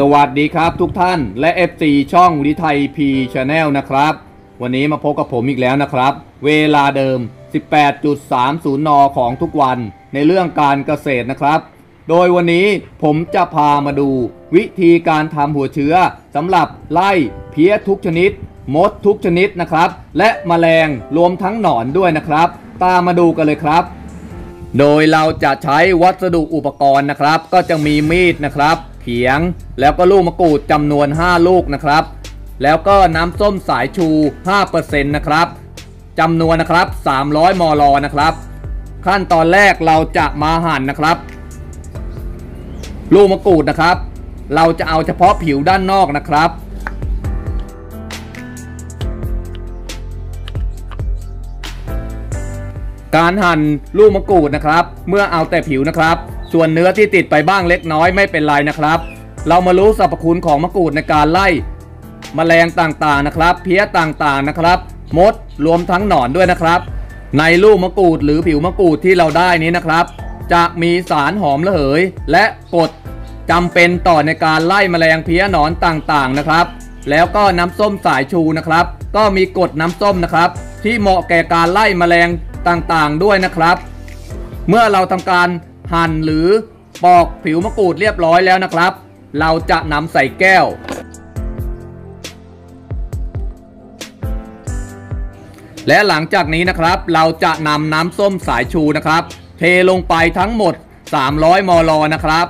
สวัสดีครับทุกท่านและ FC ช่องวิทัยพีชาแนลนะครับวันนี้มาพบกับผมอีกแล้วนะครับเวลาเดิม 18.30 น.ของทุกวันในเรื่องการเกษตรนะครับโดยวันนี้ผมจะพามาดูวิธีการทำหัวเชื้อสำหรับไล่เพี้ยทุกชนิดมดทุกชนิดนะครับและแมลงรวมทั้งหนอนด้วยนะครับตามมาดูกันเลยครับโดยเราจะใช้วัสดุอุปกรณ์นะครับก็จะมีมีดนะครับเขียงแล้วก็ลูกมะกรูดจำนวน5ลูกนะครับแล้วก็น้ำส้มสายชู 5% นะครับจำนวนนะครับ300 มลนะครับขั้นตอนแรกเราจะมาหั่นนะครับลูกมะกรูดนะครับเราจะเอาเฉพาะผิวด้านนอกนะครับการหั่นลูกมะกรูดนะครับเมื่อเอาแต่ผิวนะครับส่วนเนื้อที่ติดไปบ้างเล็กน้อยไม่เป็นไรนะครับเรามารู้สรรพคุณของมะกรูดในการไล่แมลงต่างๆนะครับเพี้ยต่างๆนะครับมดรวมทั้งหนอนด้วยนะครับในลูกมะกรูดหรือผิวมะกรูดที่เราได้นี้นะครับจะมีสารหอมระเหยและกรดจำเป็นต่อในการไล่แมลงเพี้ยหนอนต่างๆนะครับแล้วก็น้ำส้มสายชูนะครับก็มีกรดน้ำส้มนะครับที่เหมาะแก่การไล่แมลงต่างๆด้วยนะครับเมื่อเราทำการหั่นหรือปอกผิวมะกรูดเรียบร้อยแล้วนะครับเราจะนำใส่แก้วและหลังจากนี้นะครับเราจะนำน้ำส้มสายชูนะครับเทลงไปทั้งหมด300 มลนะครับ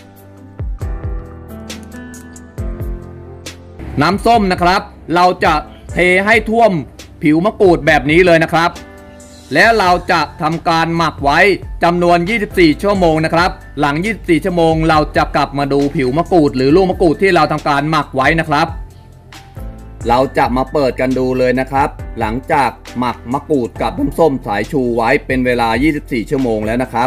น้ำส้มนะครับเราจะเทให้ท่วมผิวมะกรูดแบบนี้เลยนะครับและเราจะทำการหมักไว้จำนวน24 ชั่วโมงนะครับหลัง24 ชั่วโมงเราจะกลับมาดูผิวมะกรูดหรือลูกมะกรูดที่เราทำการหมักไว้นะครับเราจะมาเปิดกันดูเลยนะครับหลังจากหมักมะกรูดกับน้ำส้มสายชูไว้เป็นเวลา24 ชั่วโมงแล้วนะครับ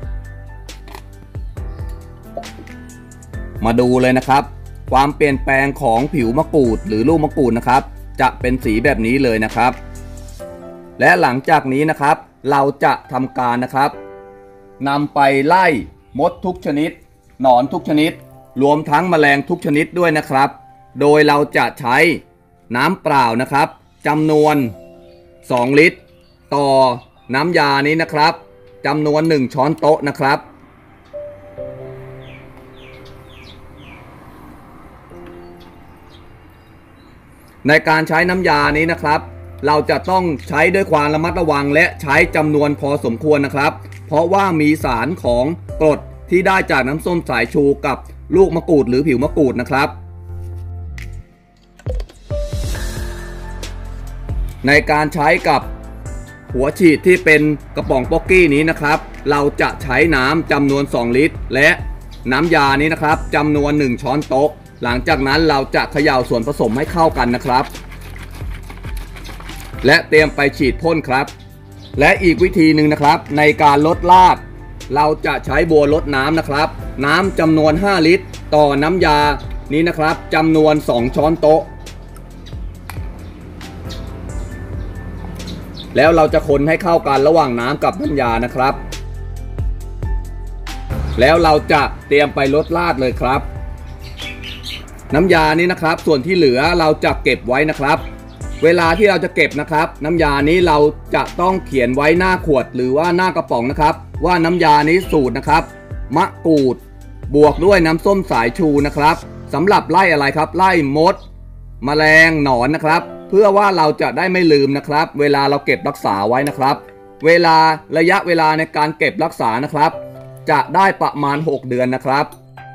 มาดูเลยนะครับความเปลี่ยนแปลงของผิวมะกรูดหรือลูกมะกรูดนะครับจะเป็นสีแบบนี้เลยนะครับและหลังจากนี้นะครับเราจะทำการนะครับนำไปไล่มดทุกชนิดหนอนทุกชนิดรวมทั้งแมลงทุกชนิดด้วยนะครับโดยเราจะใช้น้ำเปล่านะครับจำนวน2 ลิตรต่อน้ำยานี้นะครับจำนวน1 ช้อนโต๊ะนะครับในการใช้น้ำยานี้นะครับเราจะต้องใช้ด้วยความระมัดระวังและใช้จำนวนพอสมควรนะครับเพราะว่ามีสารของกรดที่ได้จากน้ำส้มสายชูกับลูกมะกรูดหรือผิวมะกรูดนะครับในการใช้กับหัวฉีดที่เป็นกระป๋องป๊อกกี้นี้นะครับเราจะใช้น้ำจำนวน2 ลิตรและน้ำยานี้นะครับจำนวน1 ช้อนโต๊ะหลังจากนั้นเราจะเขย่าส่วนผสมให้เข้ากันนะครับและเตรียมไปฉีดพ่นครับและอีกวิธีหนึ่งนะครับในการลดรากเราจะใช้บัวลดน้ำนะครับน้ำจำนวน5 ลิตรต่อน้ำยานี้นะครับจำนวน2 ช้อนโต๊ะแล้วเราจะคนให้เข้ากันระหว่างน้ำกับน้ำยานะครับแล้วเราจะเตรียมไปลดรากเลยครับน้ำยานี้นะครับส่วนที่เหลือเราจะเก็บไว้นะครับเวลาที่เราจะเก็บนะครับน้ำยานี้เราจะต้องเขียนไว้หน้าขวดหรือว่าหน้ากระป๋องนะครับว่าน้ำยานี้สูตรนะครับมะกรูดบวกด้วยน้ำส้มสายชูนะครับสำหรับไล่อะไรครับไล่มดแมลงหนอนนะครับเพื่อว่าเราจะได้ไม่ลืมนะครับเวลาเราเก็บรักษาไว้นะครับระยะเวลาในการเก็บรักษานะครับจะได้ประมาณ6 เดือนนะครับ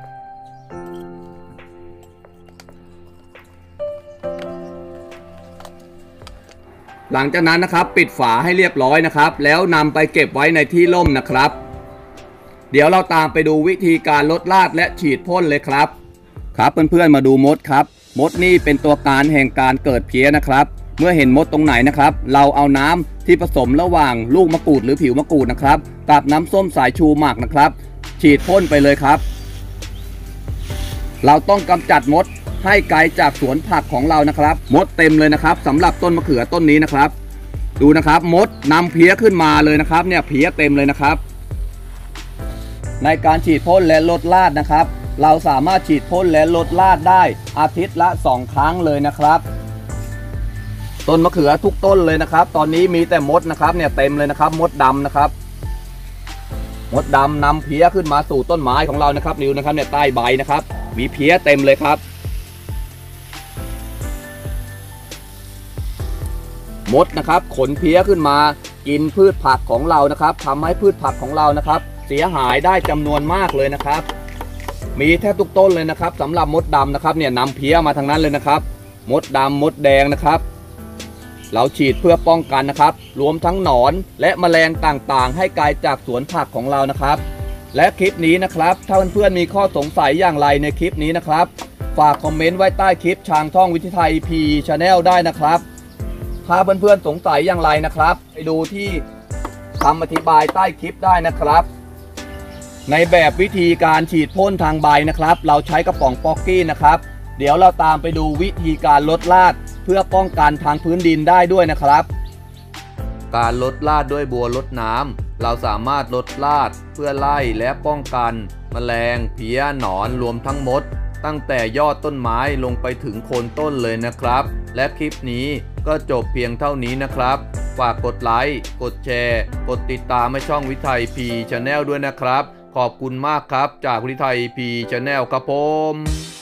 หลังจากนั้นนะครับปิดฝาให้เรียบร้อยนะครับแล้วนำไปเก็บไว้ในที่ร่มนะครับเดี๋ยวเราตามไปดูวิธีการลดรากและฉีดพ่นเลยครับครับเพื่อนๆมาดูมดครับมดนี่เป็นตัวการแห่งการเกิดเพี้ยนะครับเมื่อเห็นมดตรงไหนนะครับเราเอาน้ำที่ผสมระหว่างลูกมะกรูดหรือผิวมะกรูดนะครับกับน้ำส้มสายชูหมักนะครับฉีดพ่นไปเลยครับเราต้องกำจัดมดให้ไกลจากสวนผักของเรานะครับมดเต็มเลยนะครับสำหรับต้นมะเขือต้นนี้นะครับดูนะครับมดนำเพี้ยขึ้นมาเลยนะครับเนี่ยเพี้ยเต็มเลยนะครับในการฉีดพ่นและลดรากนะครับเราสามารถฉีดพ่นและลดราดได้อาทิตย์ละ2 ครั้งเลยนะครับต้นมะเขือทุกต้นเลยนะครับตอนนี้มีแต่มดนะครับเนี่ยเต็มเลยนะครับมดดำนะครับมดดำนำเพี้ยขึ้นมาสู่ต้นไม้ของเรานะครับนิวนะครับเนี่ยใต้ใบนะครับมีเพี้ยเต็มเลยครับมดนะครับขนเพี้ยขึ้นมากินพืชผักของเรานะครับทำให้พืชผักของเรานะครับเสียหายได้จำนวนมากเลยนะครับมีแทบทุกต้นเลยนะครับสำหรับมดดำนะครับเนี่ยนำเพี้ยมาทางนั้นเลยนะครับมดดำมดแดงนะครับเราฉีดเพื่อป้องกันนะครับรวมทั้งหนอนและแมลงต่างๆให้ไกลจากสวนผักของเรานะครับและคลิปนี้นะครับถ้าเพื่อนๆมีข้อสงสัยอย่างไรในคลิปนี้นะครับฝากคอมเมนต์ไว้ใต้คลิปทางช่องวิทยาไทยพีชาแนลได้นะครับถ้าเพื่อนๆสงสัยอย่างไรนะครับไปดูที่คำอธิบายใต้คลิปได้นะครับในแบบวิธีการฉีดพ่นทางใบนะครับเราใช้กระป๋องป๊อกกี้นะครับเดี๋ยวเราตามไปดูวิธีการลดราดเพื่อป้องกันทางพื้นดินได้ด้วยนะครับการลดราดด้วยบัวลดน้ำเราสามารถลดราดเพื่อไล่และป้องกันแมลงเพี้ยหนอนรวมทั้งมดตั้งแต่ยอดต้นไม้ลงไปถึงโคนต้นเลยนะครับและคลิปนี้ก็จบเพียงเท่านี้นะครับฝากกดไลค์กดแชร์กดติดตามให้ช่องวิทยาไทยพีชาแนลด้วยนะครับขอบคุณมากครับจากวิทยาไทยพีชาแนลครับผม